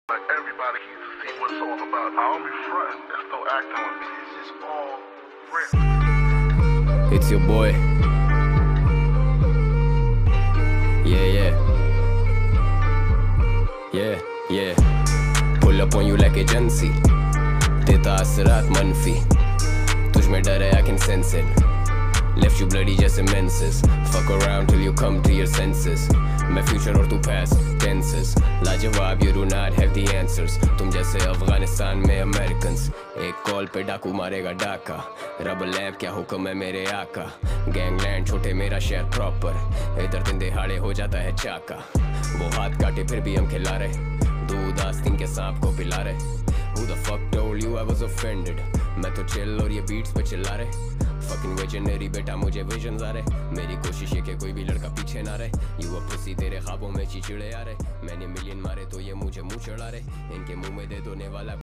Like everybody needs to see what it's all about. I don't be fronting. There's no acting with me. It's just all real. It's your boy. Yeah. Pull up on you like agency. देता असरात मनफी. तुझ में डर है, I can sense it. Left you bloody just menses. Fuck around till you come to your senses. मैं future और तू past tenses. लाजवाब, you do not have the answers. तुम जैसे अफगानिस्तान में Americans. एक कॉल पे डाकू मारेगा डाका. रब लैब क्या हुक्म है मेरे आका. गैंगलैंड छोटे मेरा शहर प्रॉपर. इधर दिन दिहाड़े हो जाता है चाका. वो हाथ काटे फिर भी हम खिला रहे. दूध आस्तीन के सांप को पिला रहे. Who the fuck told you I was offended? मैं तो chill और ये beats पे चिल्ला रहे. Fucking visionary बेटा मुझे visions आ रहे. मेरी कोशिश है कि कोई भी लड़का पीछे ना रहे. You a pussy तेरे ख्वाबों में चिचड़े आ रहे. मैंने मिलियन मारे तो ये मुझे मुंह चढ़ा रहे. इनके मुंह में दे दोने वाला